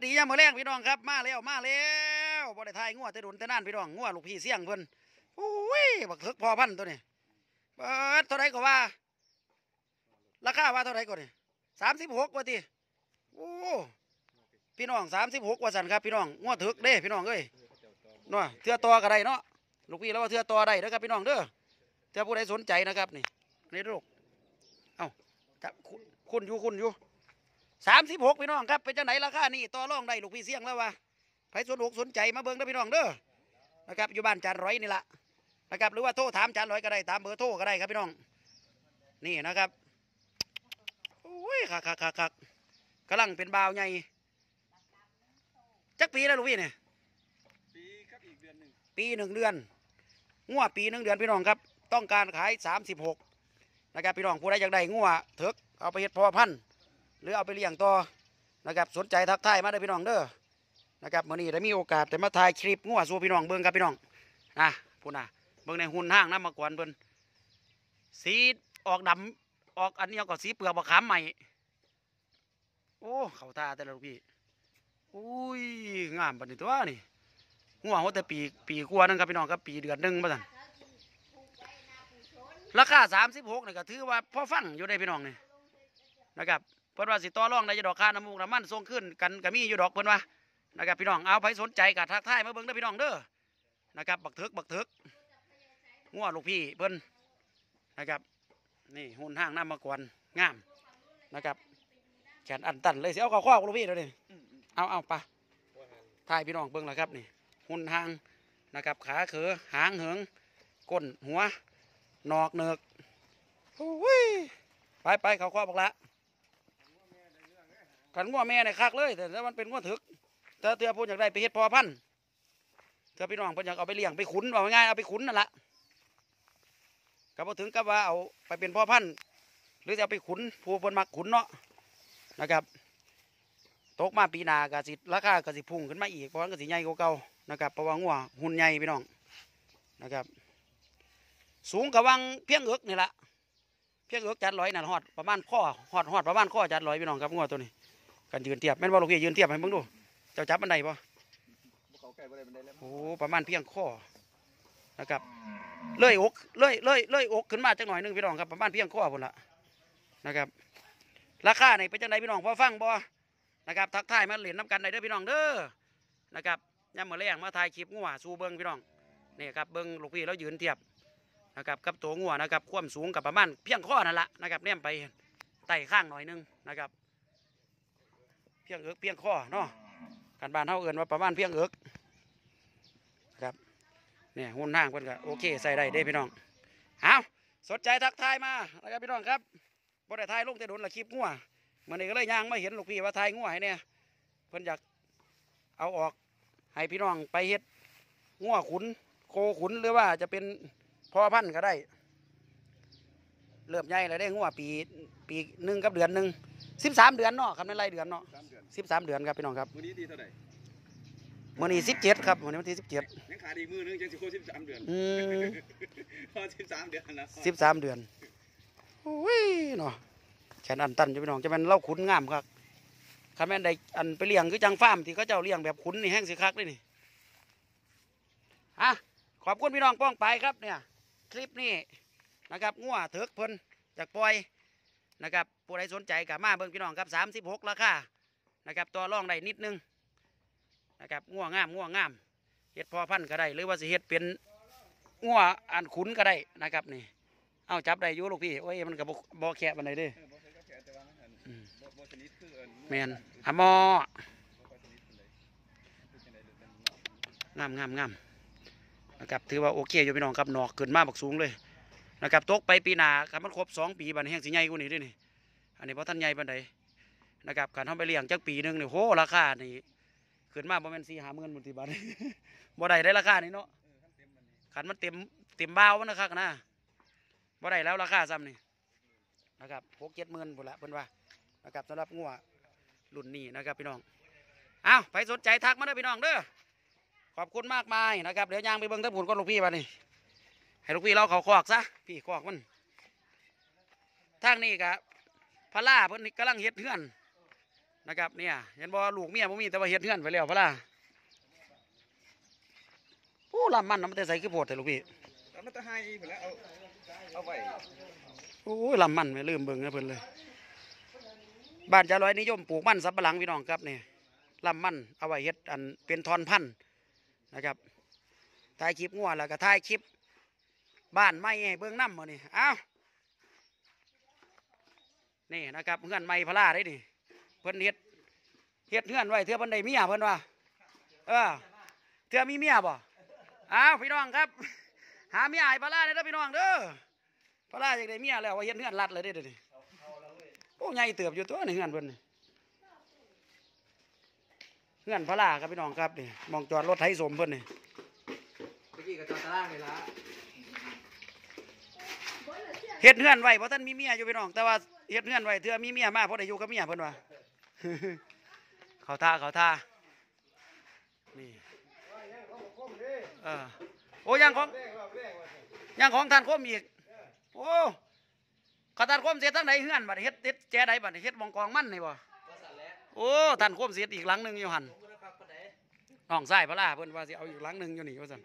ดียามมื้อแรงพี่น้องครับมาแล้วบ่ได้ทายงัวแต่ดุนแต่นั่นพี่น้องงัวลูกพี่เสี่ยงเพิ่นโอ้ยบักเถิกพอพันตัวนี้เปิดเท่าไรก็ว่าราคาว่าเท่าไรก็นี่36ว่าติโอ้พี่น้อง36ว่าสั่นครับพี่น้องงัวเถิกเด้พี่น้องเอ้ยเนาะเทื่อต่อก็ได้เนาะลูกพี่แล้วว่าเทื่อต่อได้เด้อครับพี่น้องเด้อเทื่อผู้ใดสนใจนะครับนี่ลูกเอ้าจะคุณอยู่36พี่น้องครับเป็นจังไหนราคานี่ต่อรองได้ลูกพี่เสี่ยงแล้ววะใครสนใจมาเบิ่งได้พี่น้องเด้อนะครับอยู่บ้านจานร้อยนี่ละนะครับหรือว่าโทรถามจานร้อยก็ได้ตามเบอร์โทรก็ได้ครับพี่น้องนี่นะครับโอ้ยคักกำลังเป็นบ่าวใหญ่จักปีแล้วลูกพี่เนี่ยปีครับอีกเดือนหนึ่งปี1 เดือนงัวปี1 เดือนพี่น้องครับต้องการขาย36นะครับพี่น้องผู้ใดอยากได้งัวเถิกเอาไปเฮ็ดพ่อพันธุ์หรือเอาไปเลี้ยงต่อนะครับสนใจทักทายมาได้พี่น้องเด้อนะครับมื้อนี้ได้มีโอกาสได้มาถ่ายคลิปงัวสู่พี่น้องเบิ่งครับพี่น้องนะพูดนะเบิ่งในหุ่นห้างน้ำมากวนเพิ่นสีออกดำออกอันนี้ก็สีเปลือกมะขามใหม่โอ้เข้าตาแต่ละลูกพี่อุ้ยงามปานนี้ตัวนี่งัวหัวแต่ปีกว่านึงครับพี่น้องครับปีเดือนนึงว่าซั่นราคา36นี่ก็ถือว่าพอฟังอยู่ได้พี่น้องนี่นะครับเพิ่นว่าสิต่อรองได้ดอกค่าน้ำมูกน้ำมันส่งขึ้นกันก็มีอยู่ดอกเพิ่นว่านะครับพี่น้องเอาไปสนใจกับทักทายมาเบิ่งได้พี่น้องเด้อนะครับบักเถิกงัวลูกพี่เพิ่นนะครับนี่หุ่นห้างน้ำมากวนงามนะครับแขนอันตันเลยสิเอาข้อลูกพี่เดี๋ยวนี้เอาปะทายพี่น้องเบิ่งแล้วครับนี่หุ่นห้างนะครับขาเขือหางเหิงก้นหัวนอกเนือกโอ้ยไปเขาข้อบอกละกันงัวแม่เนี่ยคักเลยแต่ถ้ามันเป็นงัวถึกถ้าเตือพูดอยากได้ไปเฮ็ดพอพันธุ์ถ้าพี่น้องเพิ่นอยากเอาไปเลี้ยงไปขุนว่าง่ายเอาไปขุนนั่นแหละก็พอถึงกับว่าเอาไปเป็นพ่อพันธุ์หรือจะเอาไปขุนผู้เพิ่นมักขุนเนาะนะครับตกมาปีหน้าก็สิราคาก็สิพุ่งขึ้นมาอีกเพราะว่าก็สิใหญ่กว่าเก่านะครับเพราะว่างัวหุ่นใหญ่พี่น้องนะครับสูงกว่าวังเพียงเอิกนี่แหละเพียงเอิกจัดร้อยนั่นฮอดประมาณข้อฮอดประมาณข้อจัดร้อยพี่น้องครับงัวตัวนี้กันยืนเทียบแม่นว่าลูกพี่ยืนเทียบให้มึงดูเจ้าจับมันได้ปะโอ้ประมาณเพียงข้อนะครับเลื่อยอกขึ้นมาจังหน่อยนึงพี่น้องครับประมาณเพียงข้อพุ่นละนะครับราคาไหนเป็นจังไดพี่น้องพอฟังบ่นะครับทักทายมาเหรียญน้ำกันได้เด้อพี่น้องเด้อนะครับย่ำมาแรงมาถ่ายคลิปงัวสู่เบิ้งพี่น้องนี่ครับเบิ้งลูกพี่แล้วยืนเทียบนะครับกับตัวงัวนะครับความสูงกับประมาณเพียงข้อนั่นแหละนะครับเนี่ยไปไต่ข้างหน่อยนึงนะครับเพียงเอิกเพียงข้อเนาะการบ้านเท่าเอินว่าประมาณเพียงเอิกครับเนี่ยหุ่นห้างเพิ่นก็โอเคใส่ได้เด้พี่น้องเอาสนใจทักทายมานะครับพี่น้องครับบ่ได้ทายลงแต่โดนละคลิปงัวมันนี่ก็เลยย่างไม่เห็นลูกพี่ว่าทายงัวให้เนี่ยเพิ่นอยากเอาออกให้พี่น้องไปเฮ็ดงัวขุนโคขุนหรือว่าจะเป็นพ่อพันธุ์ก็ได้เริ่มใหญ่เลยได้งัวปี1กับเดือน1 13 เดือนเนาะคำนั้นไรเดือนเนาะ13 เดือนครับพี่น้องครับมื้อนี้ที่เท่าไหร่มื้อนี้17ครับมื้อนี้วันที่17ยังขาดอีกมื้อนึงจังสิครบ13 เดือนพอ13 เดือนนะ13 เดือนโอ้ยเนาะแขนอันตันจะพี่น้องจะเป็นเล่าขุนงามครับคำแม่นใดอันไปเลี้ยงคือจังฟาร์มที่เขาเจ้าเลี้ยงแบบขุนนี่แห้งสิคักเลยนี่ขอบคุณพี่น้องป้องไปครับเนี่ยคลิปนี้นะครับงัวเถิกเพิ่นจากปล่อยนะครับผู้ใดสนใจกับมาเบิ่งพี่น้องครับ36ราคานะครับตัวร่องได้นิดนึงนะครับงัวงามเฮ็ดพอพันธุ์ก็ได้หรือว่าสิเฮ็ดเป็นงัวอันขุนก็ได้นะครับนี่เอาจับได้อยู่ลูกพี่โอ้ยมันกับบ่แค่บันไดเด้แมนอะมองามนะครับถือว่าโอเคอยู่พี่น้องครับหนอกขึ้นมาบักสูงเลยนะครับตกไปปีหน้าครับมันครบ2 ปีบันแห้งสิใหญ่กว่านี้ด้วยนี่อันนี้เพราะท่านใหญ่บันไดนะครับการทำไปเลี้ยงจักปีนึงเนี่ยโหราคานี่ขึ้นมาประมาณ4-5 หมื่นบาทบ่ได้ราคานี้เนาะขันมันเต็มบ้าวมันนะครับนะบ่ได้แล้วราคาซ้ำนี่นะครับ6-7 หมื่นพุ่นละเพิ่นว่านะครับสำหรับงัวรุ่นนี้นะครับพี่น้องเอาไปสนใจทักมาเด้อพี่น้องเด้อขอบคุณมากมายนะครับเดี๋ยวย่างไปเบิ่งทั้งผุนก้อนลูกพี่มานี่ให้ลูกพี่เราเขาคอกซะพี่คอกมันทางนี้กับพระล่าเพิ่นกำลังเฮ็ดเฮือนนะครับเนี่ยเห็นบ่ลูกเมียบ่มีแต่ว่าเฮ็ดเฮือนไปแล้วพะล่ะโอ้ลำมันมันแต่ใส่คือโพดแต่ลูกพี่แล้วมันจะให้ไปแล้วเอาไว้โอ้ยลำมันไม่ลืมเบิ่งนะเพิ่นเลยบ้านจะร้อยนิยมปลูกมันสำปะหลังพี่น้องครับนี่ลำมันเอาไว้เฮ็ดอันเป็นทอนพันธุ์นะครับถ่ายคลิปงัวแล้วก็ถ่ายคลิปบ้านไม้ให้เบิ่งน้ำมานี่เอ้านี่นะครับเฮือนไม้พลาได้นี่เพิ่นเฮ็ดเฮือนไว้เทื่อเพิ่นได้เมียเพิ่นว่าเทื่อมีเมียบ่อ้าวพี่น้องครับหาเมียให้พลาได้เด้อพี่น้องเด้อพลาอยากได้เมียแล้วว่าเฮ็ดเฮือนรัดเลยเด้อนี่โอ้ใหญ่เติบอยู่ตัวนี่เฮือนเพิ่นเฮือนพลาครับพี่น้องครับนี่มองจอดรถไถสมเพิ่นนี่เมื่อกี้ก็จอดตารางนี่ล่ะเฮ็ดเฮือนไว้เพราะท่านมีเมียอยู่พี่น้องแต่ว่าเฮ็ดเฮือนไว้เทื่อมีเมียมาเพราะได้อยู่กับเมียเพิ่นว่า เขาท่านี่โอ้ยังของท่านคมอีกโอ้ข้าท่านคมเสียทั้งไหนเฮือนบัดเฮ็ดแจใดบัดเฮ็ดมองกองมันนี่บ่โอ้ท่านคมเสียอีกหลังนึงอยู่หั่นน้องชายพระลาเพิ่นว่าสิเอาอีกหลังนึงอยู่นี่ว่าซั่น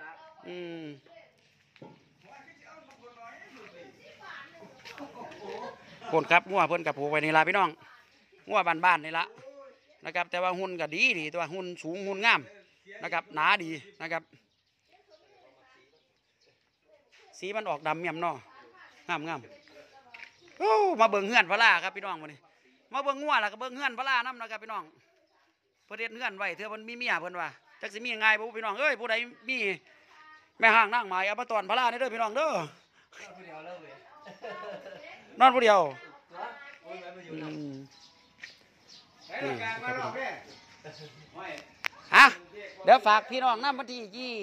คนครับงัวเพิ่นกับผูกไว้นี่ล่ะพี่น้องงัวบ้านๆนี่ละนะครับแต่ว่าหุ่นก็ดีตัวหุ่นสูงหุ่นงามนะครับหนาดีนะครับสีมันออกดำเมี่ยมเนาะงามโอ้มาเบิ่งเฮือนพระลาครับพี่น้องวันนี้มาเบิ่งงัวแล้วก็เบิ่งเฮือนพระลานํนะครับพี่น้องเพิ่นเฮ็ดเฮือนไว้เทื่อเพิ่นมีเมียเพิ่นว่าจักสิมีง่ายบ่พี่น้องเอ้ยผู้ใดมีแม่ห้างนางหมายเอามาตอนพระลาเด้อพี่น้องเด้อนอนผู้เดียวอ่ะเดี๋ยวฝากพี่น้องน้ำวันที่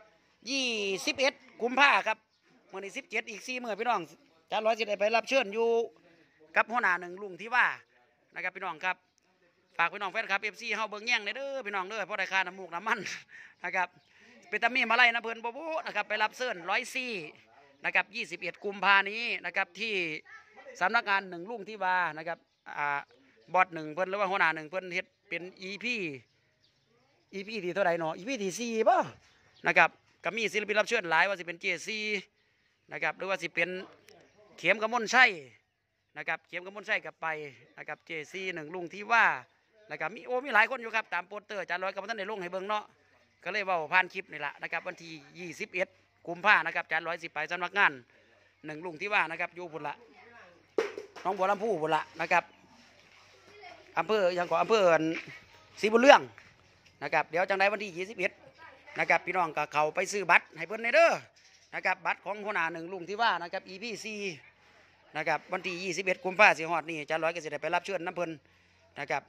21 กุมภาครับวันที่17อีก4 มื้อพี่น้องจานร้อยสิได้ไปรับเชิญอยู่กับหัวหน้าหนึ่งลุงที่ว่านะครับพี่น้องครับฝากพี่น้องแฟนคลับ FC เฮาเบิ่งแย่งเด้อพี่น้องเด้อเพราะได้ค่าน้ำมูกน้ำมันนะครับเป็นตามีมาไล่นะเพิ่นบ่บ่นะครับไปรับเชิญ104นะครับ21 กุมภานี้นะครับที่สำนักงานหนึ่งลุงที่ว่านะครับบอสหนึ่งเพิ่นหรือว่าหัวหน้าหนึ่งเพิ่นเฮ็ดเป็น EP ที่เท่าไหร่เนาะ EP ที่4ป่ะนะครับก็มีศิลปินรับเชิญหลายว่าสิเป็นเจซีนะครับหรือว่าสิเป็นเข็มกมลชัยนะครับเข็มกมลชัยกับไปนะครับเจซีหนึ่งลุงที่ว่านะครับมีหลายคนอยู่ครับตามโปสเตอร์จานร้อยกับท่านในลงให้เบิ่งเนาะก็เลยว่าผ่านคลิปนี่แหละนะครับวันที่21 กุมภานะครับจานร้อยสิไปสำนักงานหนึ่งลุงที่ว่านะครับอยู่พุ่นละน้องบัวลำพูพุ่นละนะครับอำเภอยังก่ออำเภอศรีบุญเรื่องนะครับเดี๋ยวจังไดวันที่21นะครับพี่น้องก็เข้าไปซื้อบัตรให้เพิ่นในเด้อนะครับบัตรของหัวหน้าหนึ่งลุงที่ว่านะครับ EP 4นะครับวันที่21 กุมภาพันธ์สิฮอดนี่จานร้อยก็สิได้ไปรับเชิญน้ำเพิ่นนะครับ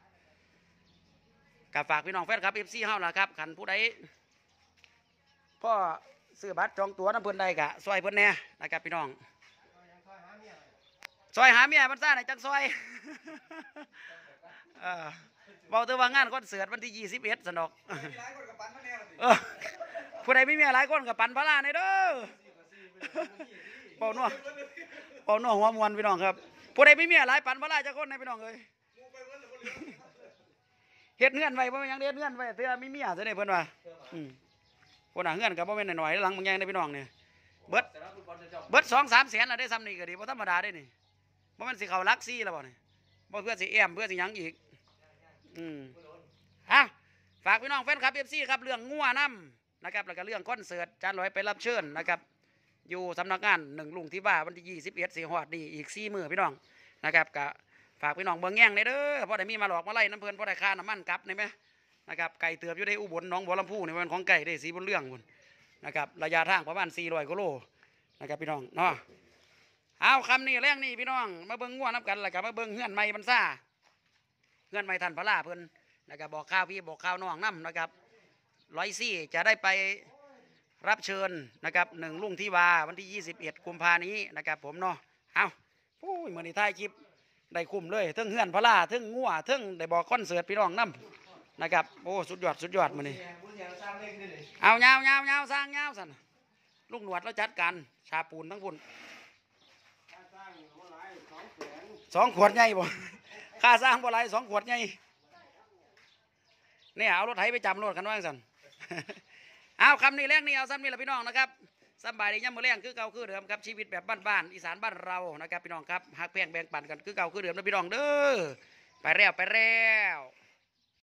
กับฝากพี่น้องแฟนครับ FC เฮาล่ะครับคันผู้ใดพ่อซื้อบัตรจองตั๋วน้ำเพิ่นได้กะซอยเพิ่นแน่นะครับพี่น้องซอยหาเมียมันซ่าไหนจังซอยบอกตัวว่างานคอนเสิร์ตวันที่21สนอกผู้ใดไม่มีหลายคนกับปันพระลาในเด้อเป่าหนัวหัวมวนพี่น้องครับผู้ใดไม่มีหลายปันพระลาจะคนในพี่น้องเลยเฮ็ดเงื่อนไว้เพราะยังเฮ็ดเงื่อนไว้เตือมีเมียจะได้เพิ่นว่าคนหาเงื่อนกับบ่แม่นหน่อยหลังบางอย่างในพี่น้องเนี่ยเบิด2-3 แสนละได้ซ้ำนี่ก็ดีบ่ธรรมดาได้นี่บ่แม่นสิเข้าลักซี่แล้วบ่นี่บ่เพื่อสิแอมเพื่อสิหยังอีกฝากพี่น้องแฟนคลับ FC ครับเรื่องงัวน้ำนะครับแล้วก็เรื่องคอนเสิร์ตจานร้อยไปรับเชิญนะครับอยู่สำนักงานหนึ่งลุงที่ว่าวันที่21สิงหาคมนี้อีก4 มื้อพี่น้องนะครับก็ฝากพี่น้องเบิ่งแย่งในเด้อเพราะได้มีมาหลอกมาไล่น้ำเพลินเพราะได้ค่าน้ำมันกลับนี่ไหมนะครับไก่เตือบอยู่ในอุบลหนองบัวลำพูในวันของไก่ได้สีบนเรื่องพุ่นนะครับระยะทางประมาณ400 กิโลนะครับพี่น้องเนาะเอาคำนี้แรงนี่พี่น้องมาเบิ่งงัวน้ำกันแล้วก็มาเบิ่งเฮือนใหม่บรรซ่าเฮือนใหม่ท่านพระลาเพิ่นนะครับบอกข้าวพี่บอกข้าวน้องน้ำนะครับ104จะได้ไปรับเชิญนะครับหนึ่งลุงที่ว่าวันที่21 กุมภานี้นะครับผมเนาะเอาผู้เหมือนในท้ายคลิปได้คุ้มเลยทั้งเฮือนพระลาทั้งงัวทั้งได้บอกคอนเสิร์ตพี่น้องน้ำนะครับโอ้สุดยอดมื้อนี้เอาเงาสร้างเงาสั่นลูกหนวดแล้วจัดการชาปูนทั้งพุ่น2 ขวดใหญ่บ่ค่าสร้างบ่ไร2 ขวดไงเนี่ยเอารถไถไปจำรถกันว่าจังซั่น เอาคำนี้แรงนี่เอาซ้ำนี่แหละพี่น้องนะครับสบายดีย่ำมือแรงคือเก่าคือเดิมครับชีวิตแบบบ้านๆอีสานบ้านเรานะครับพี่น้องครับหักแพงแบ่งปันกันคือเก่าคือเดิมนะพี่น้องเด้อไปแล้ว